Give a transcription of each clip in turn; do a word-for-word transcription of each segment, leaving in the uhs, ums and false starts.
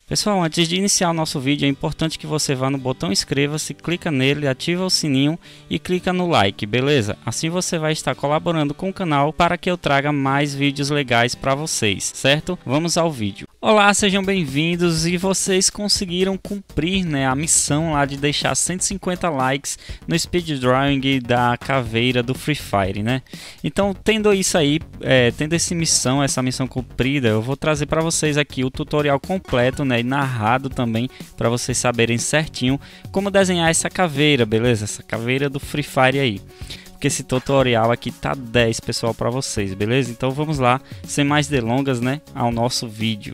Pessoal, antes de iniciar o nosso vídeo, é importante que você vá no botão inscreva-se, clica nele, ativa o sininho e clica no like, beleza? Assim você vai estar colaborando com o canal para que eu traga mais vídeos legais para vocês, certo? Vamos ao vídeo. Olá, sejam bem-vindos, e vocês conseguiram cumprir, né, a missão lá de deixar cento e cinquenta likes no speedrunning da caveira do Free Fire, né? Então, tendo isso aí, é, tendo essa missão, essa missão cumprida, eu vou trazer para vocês aqui o tutorial completo, né, e narrado também, para vocês saberem certinho como desenhar essa caveira, beleza? Essa caveira do Free Fire aí. Porque esse tutorial aqui tá dez, pessoal, para vocês, beleza? Então vamos lá, sem mais delongas, né, ao nosso vídeo.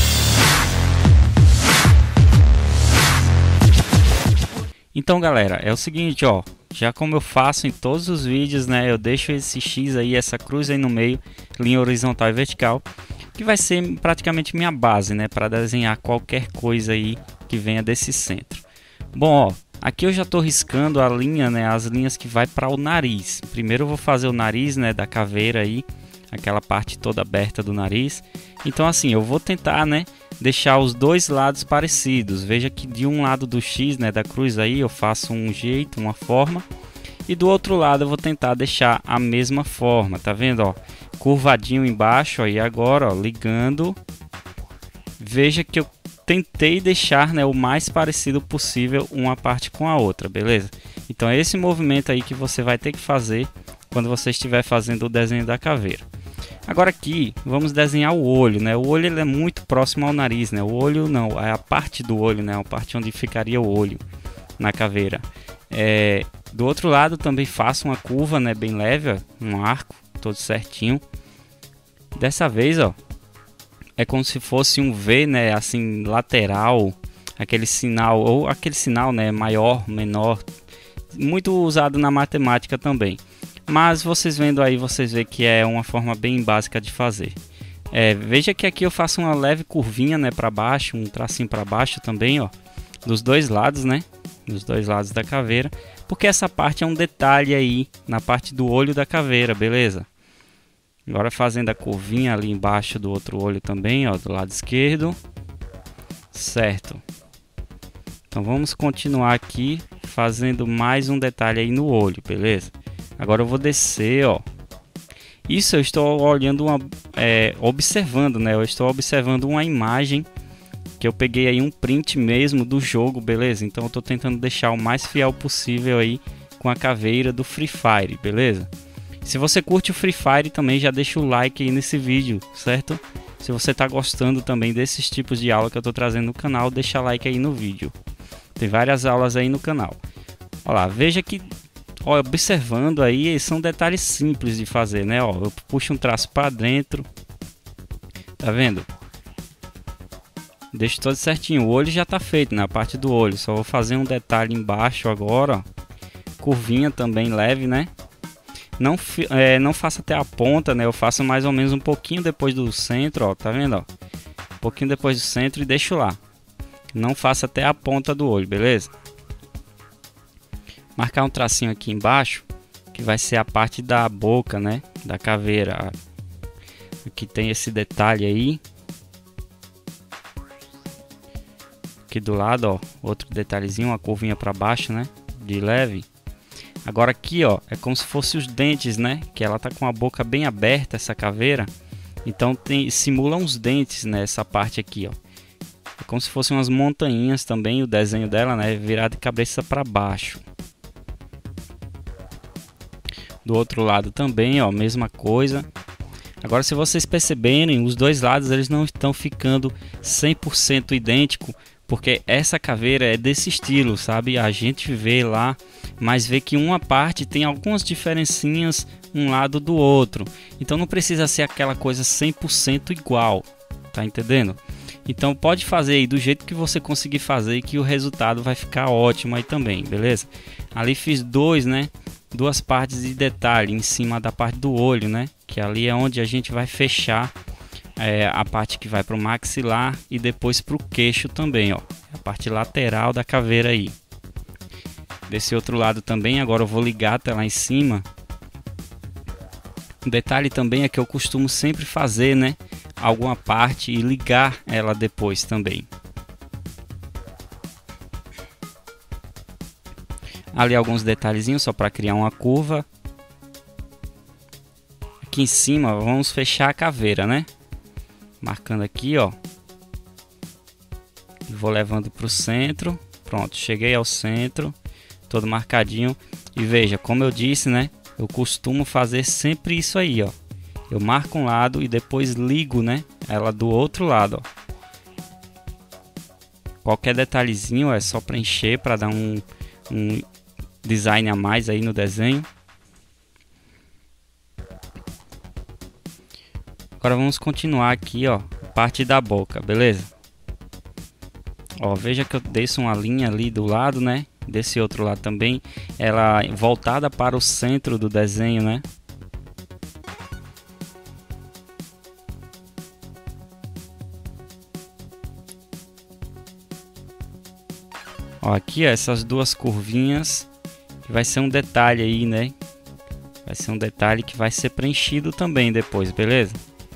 Então, galera, é o seguinte, ó, já como eu faço em todos os vídeos, né, eu deixo esse X aí, essa cruz aí no meio, linha horizontal e vertical, que vai ser praticamente minha base, né, para desenhar qualquer coisa aí que venha desse centro. Bom, ó, aqui eu já estou riscando a linha, né, as linhas que vai para o nariz. Primeiro eu vou fazer o nariz, né, da caveira aí, aquela parte toda aberta do nariz. Então assim, eu vou tentar, né, deixar os dois lados parecidos. Veja que de um lado do X, né, da cruz aí, eu faço um jeito, uma forma, e do outro lado eu vou tentar deixar a mesma forma, tá vendo, ó? Curvadinho embaixo, ó, e agora, ó, ligando. Veja que eu tentei deixar, né, o mais parecido possível uma parte com a outra, beleza? Então é esse movimento aí que você vai ter que fazer quando você estiver fazendo o desenho da caveira. Agora aqui vamos desenhar o olho, né? O olho ele é muito próximo ao nariz, né? O olho não, é a parte do olho, né? A parte onde ficaria o olho na caveira. É, do outro lado também faço uma curva, né, bem leve, ó, um arco todo certinho. Dessa vez, ó, é como se fosse um V, né, assim, lateral, aquele sinal, ou aquele sinal, né, maior, menor, muito usado na matemática também. Mas vocês vendo aí, vocês veem que é uma forma bem básica de fazer. É, veja que aqui eu faço uma leve curvinha, né, para baixo, um tracinho para baixo também, ó, dos dois lados, né, dos dois lados da caveira, porque essa parte é um detalhe aí na parte do olho da caveira, beleza? Agora fazendo a curvinha ali embaixo do outro olho também, ó, do lado esquerdo. Certo. Então vamos continuar aqui fazendo mais um detalhe aí no olho, beleza? Agora eu vou descer, ó. Isso eu estou olhando, uma, é, observando, né? Eu estou observando uma imagem que eu peguei aí, um print mesmo do jogo, beleza? Então eu estou tentando deixar o mais fiel possível aí com a caveira do Free Fire, beleza? Se você curte o Free Fire também, já deixa o like aí nesse vídeo, certo? Se você está gostando também desses tipos de aula que eu estou trazendo no canal, deixa like aí no vídeo. Tem várias aulas aí no canal. Olha lá, veja que, ó, observando aí, são detalhes simples de fazer, né? Ó, eu puxo um traço para dentro, tá vendo? Deixo todo certinho, o olho já está feito, na parte do olho. Só vou fazer um detalhe embaixo agora, ó. Curvinha também leve, né? Não, é, não faço até a ponta, né? Eu faço mais ou menos um pouquinho depois do centro, ó. Tá vendo, ó? Um pouquinho depois do centro e deixo lá. Não faço até a ponta do olho, beleza? Marcar um tracinho aqui embaixo, que vai ser a parte da boca, né? Da caveira. Aqui tem esse detalhe aí. Aqui do lado, ó. Outro detalhezinho, uma curvinha para baixo, né? De leve. Agora aqui, ó, é como se fosse os dentes, né? Que ela tá com a boca bem aberta, essa caveira. Então tem, simula uns dentes, né? Essa parte aqui, ó. É como se fossem umas montanhas também, o desenho dela, né? Virado de cabeça para baixo. Do outro lado também, ó, mesma coisa. Agora, se vocês perceberem, os dois lados eles não estão ficando cem por cento idêntico, porque essa caveira é desse estilo, sabe? A gente vê lá, mas vê que uma parte tem algumas diferencinhas um lado do outro. Então não precisa ser aquela coisa cem por cento igual, tá entendendo? Então pode fazer aí do jeito que você conseguir fazer, que o resultado vai ficar ótimo aí também, beleza? Ali fiz dois, né? Duas partes de detalhe em cima da parte do olho, né? Que ali é onde a gente vai fechar é, a parte que vai para o maxilar e depois para o queixo também, ó. A parte lateral da caveira aí. Desse outro lado também, agora eu vou ligar até lá em cima. Um detalhe também é que eu costumo sempre fazer, né, alguma parte e ligar ela depois também. Ali alguns detalhezinhos só para criar uma curva. Aqui em cima vamos fechar a caveira, né? Marcando aqui, ó. E vou levando para o centro. Pronto, cheguei ao centro, todo marcadinho. E veja, como eu disse, né? Eu costumo fazer sempre isso aí, ó. Eu marco um lado e depois ligo, né? Ela do outro lado, ó. Qualquer detalhezinho é só preencher para dar um, um design a mais aí no desenho. Agora vamos continuar aqui, ó, parte da boca, beleza? Ó, veja que eu desço uma linha ali do lado, né? Desse outro lado também, ela voltada para o centro do desenho, né? Ó, aqui ó, essas duas curvinhas, que vai ser um detalhe aí, né? Vai ser um detalhe que vai ser preenchido também depois, beleza?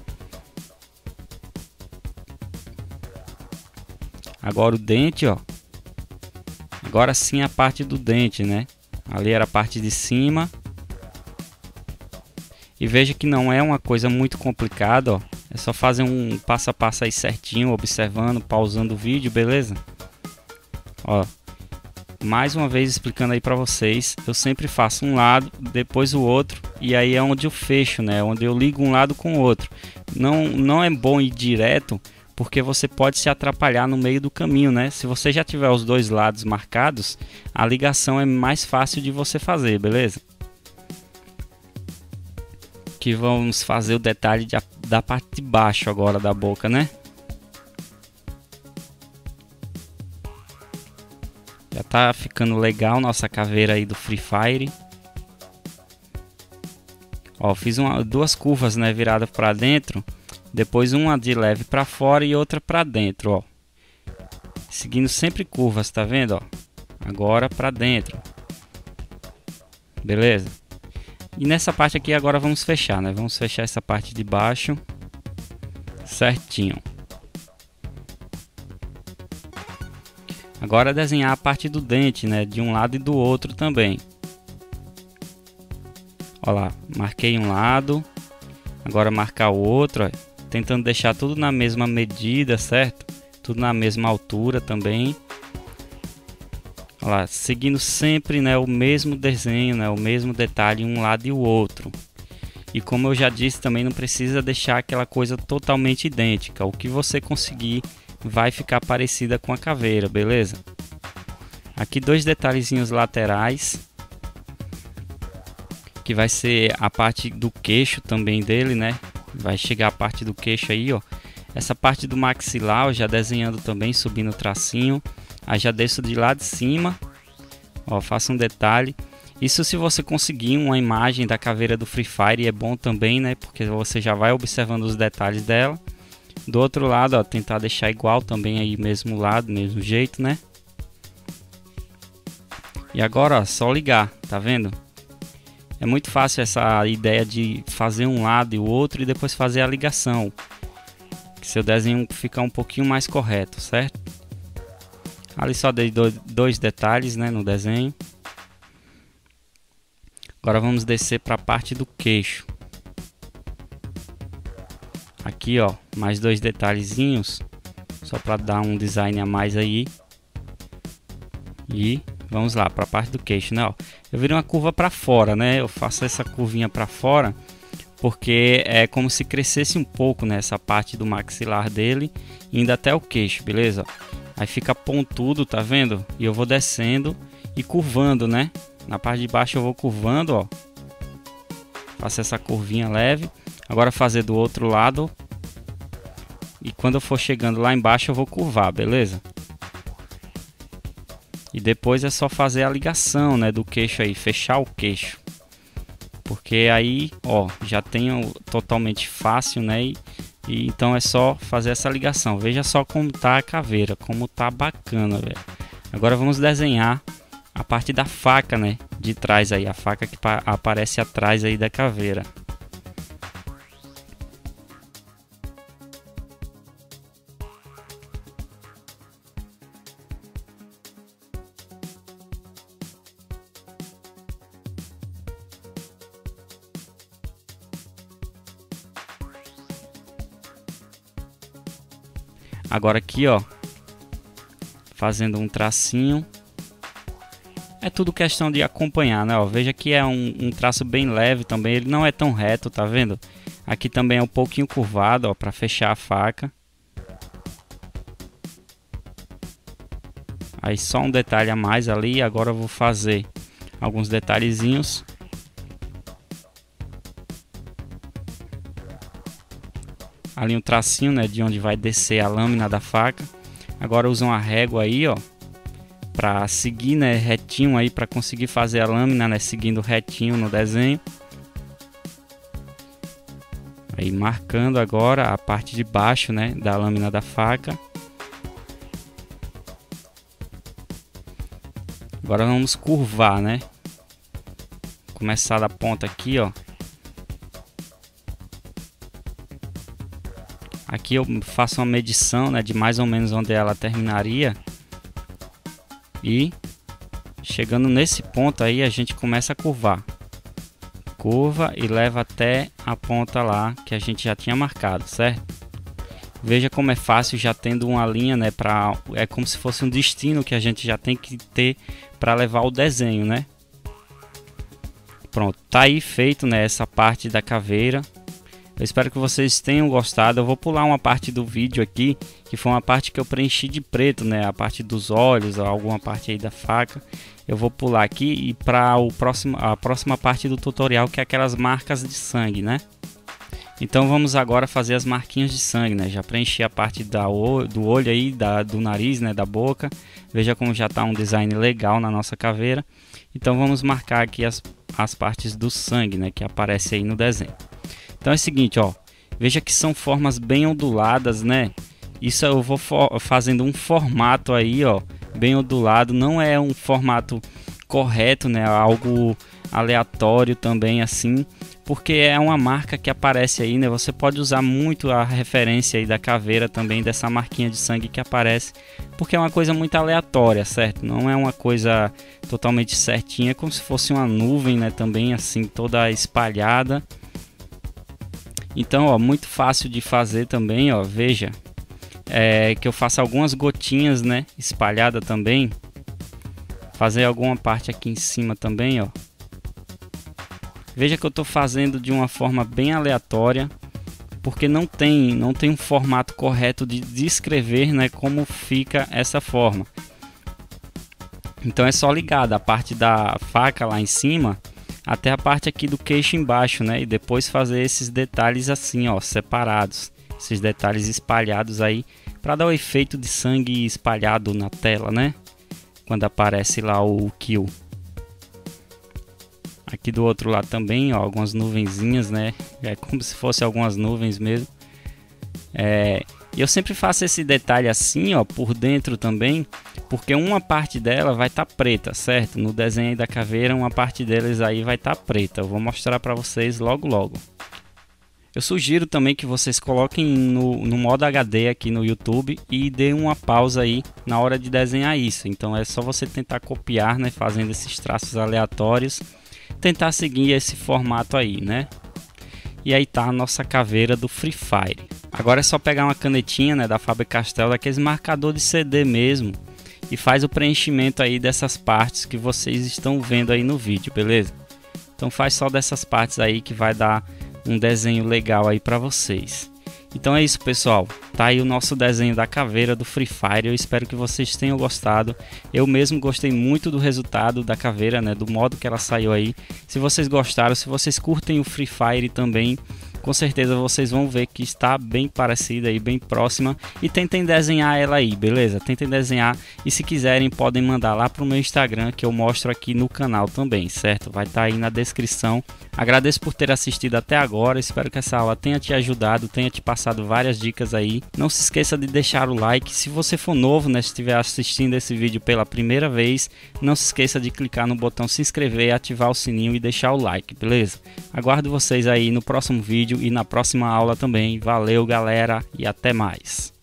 Agora o dente, ó. Agora sim a parte do dente, né? Ali era a parte de cima. E veja que não é uma coisa muito complicada, ó. É só fazer um passo a passo aí certinho, observando, pausando o vídeo, beleza? Ó. Mais uma vez explicando aí para vocês, eu sempre faço um lado, depois o outro, e aí é onde eu fecho, né? Onde eu ligo um lado com o outro. Não, não é bom ir direto, porque você pode se atrapalhar no meio do caminho, né? Se você já tiver os dois lados marcados, a ligação é mais fácil de você fazer, beleza? Que vamos fazer o detalhe de, da parte de baixo agora da boca, né? Já tá ficando legal nossa caveira aí do Free Fire. Ó, fiz uma, duas curvas, né, viradas para dentro, depois uma de leve para fora e outra para dentro, ó. Seguindo sempre curvas, tá vendo, ó? Agora para dentro. Beleza? E nessa parte aqui agora vamos fechar, né? Vamos fechar essa parte de baixo certinho. Agora desenhar a parte do dente, né? De um lado e do outro também. Olha lá, marquei um lado. Agora marcar o outro, ó, tentando deixar tudo na mesma medida, certo? Tudo na mesma altura também. Olha lá, seguindo sempre, né, o mesmo desenho, né? O mesmo detalhe um lado e o outro. E como eu já disse, também não precisa deixar aquela coisa totalmente idêntica. O que você conseguir vai ficar parecida com a caveira, beleza? Aqui dois detalhezinhos laterais, que vai ser a parte do queixo também dele, né? Vai chegar a parte do queixo aí, ó. Essa parte do maxilar, ó, já desenhando também, subindo o tracinho. Aí já desço de lá de cima, ó, faço um detalhe. Isso se você conseguir uma imagem da caveira do Free Fire, é bom também, né? Porque você já vai observando os detalhes dela. Do outro lado, ó, tentar deixar igual também aí, mesmo lado, mesmo jeito, né? E agora, ó, só ligar, tá vendo? É muito fácil essa ideia de fazer um lado e o outro e depois fazer a ligação. Que seu desenho fica um pouquinho mais correto, certo? Ali só dei dois detalhes, né, no desenho. Agora vamos descer para a parte do queixo. Aqui, ó, mais dois detalhezinhos, só para dar um design a mais aí. E vamos lá para a parte do queixo, né? Ó, eu virei uma curva para fora, né? Eu faço essa curvinha para fora porque é como se crescesse um pouco nessa, né, parte do maxilar dele, indo até o queixo, beleza? Aí fica pontudo, tá vendo? E eu vou descendo e curvando, né? Na parte de baixo eu vou curvando, ó. Faço essa curvinha leve. Agora fazer do outro lado. E quando eu for chegando lá embaixo eu vou curvar, beleza? E depois é só fazer a ligação, né, do queixo aí, fechar o queixo. Porque aí, ó, já tenho totalmente fácil, né? E, e então é só fazer essa ligação. Veja só como tá a caveira, como tá bacana, velho. Agora vamos desenhar a parte da faca, né? De trás aí, a faca que aparece atrás aí da caveira. Agora aqui, ó, fazendo um tracinho. É tudo questão de acompanhar, né? Ó, veja que é um, um traço bem leve também. Ele não é tão reto, tá vendo? Aqui também é um pouquinho curvado, ó, para fechar a faca. Aí só um detalhe a mais ali. Agora eu vou fazer alguns detalhezinhos. Ali um tracinho, né, de onde vai descer a lâmina da faca. Agora usa uma régua aí, ó, para seguir, né, retinho aí, para conseguir fazer a lâmina, né, seguindo retinho no desenho. Aí marcando agora a parte de baixo, né, da lâmina da faca. Agora vamos curvar, né? Começar da ponta aqui, ó. Aqui eu faço uma medição, né, de mais ou menos onde ela terminaria. E chegando nesse ponto aí, a gente começa a curvar. Curva e leva até a ponta lá que a gente já tinha marcado, certo? Veja como é fácil, já tendo uma linha, né, para é como se fosse um destino que a gente já tem que ter para levar o desenho, né? Pronto, tá aí feito, né, essa parte da caveira. Eu espero que vocês tenham gostado. Eu vou pular uma parte do vídeo aqui, que foi uma parte que eu preenchi de preto, né, a parte dos olhos, alguma parte aí da faca. Eu vou pular aqui e para o próximo a próxima parte do tutorial, que é aquelas marcas de sangue, né? Então vamos agora fazer as marquinhas de sangue, né? Já preenchi a parte da, do olho aí, da, do nariz, né? Da boca. Veja como já está um design legal na nossa caveira. Então vamos marcar aqui as, as partes do sangue, né? Que aparece aí no desenho. Então é o seguinte, ó. Veja que são formas bem onduladas, né? Isso eu vou fazendo um formato aí, ó, bem ondulado. Não é um formato correto, né? Algo aleatório também assim, porque é uma marca que aparece aí, né? Você pode usar muito a referência aí da caveira também, dessa marquinha de sangue que aparece, porque é uma coisa muito aleatória, certo? Não é uma coisa totalmente certinha, como se fosse uma nuvem, né? Também assim, toda espalhada. Então, ó, muito fácil de fazer também, ó. Veja, é, que eu faço algumas gotinhas, né? Espalhada também. Fazer alguma parte aqui em cima também, ó. Veja que eu estou fazendo de uma forma bem aleatória, porque não tem, não tem um formato correto de descrever, né, como fica essa forma. Então é só ligar da parte da faca lá em cima até a parte aqui do queixo embaixo, né, e depois fazer esses detalhes assim, ó, separados, esses detalhes espalhados aí, para dar o efeito de sangue espalhado na tela, né, quando aparece lá o kill. Aqui do outro lado também, ó, algumas nuvenzinhas, né? É como se fosse algumas nuvens mesmo. É, eu sempre faço esse detalhe assim, ó, por dentro também, porque uma parte dela vai estar tá preta, certo? No desenho aí da caveira, uma parte deles aí vai estar tá preta. Eu vou mostrar para vocês logo logo. Eu sugiro também que vocês coloquem no, no modo H D aqui no YouTube e dê uma pausa aí na hora de desenhar isso. Então é só você tentar copiar, né? Fazendo esses traços aleatórios. Tentar seguir esse formato aí, né? E aí tá a nossa caveira do Free Fire. Agora é só pegar uma canetinha, né, da Faber-Castell, daqueles marcador de C D mesmo, e faz o preenchimento aí dessas partes que vocês estão vendo aí no vídeo, beleza? Então faz só dessas partes aí que vai dar um desenho legal aí para vocês. Então é isso, pessoal, tá aí o nosso desenho da caveira do Free Fire. Eu espero que vocês tenham gostado. Eu mesmo gostei muito do resultado da caveira, né, do modo que ela saiu aí. Se vocês gostaram, se vocês curtem o Free Fire também, com certeza vocês vão ver que está bem parecida e bem próxima. E tentem desenhar ela aí, beleza? Tentem desenhar, e se quiserem podem mandar lá para o meu Instagram, que eu mostro aqui no canal também, certo? Vai estar aí na descrição. Agradeço por ter assistido até agora, espero que essa aula tenha te ajudado, tenha te passado várias dicas aí. Não se esqueça de deixar o like. Se você for novo, né, se estiver assistindo esse vídeo pela primeira vez, não se esqueça de clicar no botão se inscrever, ativar o sininho e deixar o like, beleza? Aguardo vocês aí no próximo vídeo e na próxima aula também. Valeu, galera, e até mais.